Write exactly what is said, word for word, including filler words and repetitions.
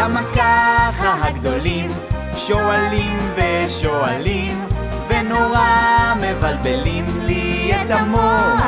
למה ככה הגדולים שואלים ושואלים ונורא מבלבלים לי את המוח?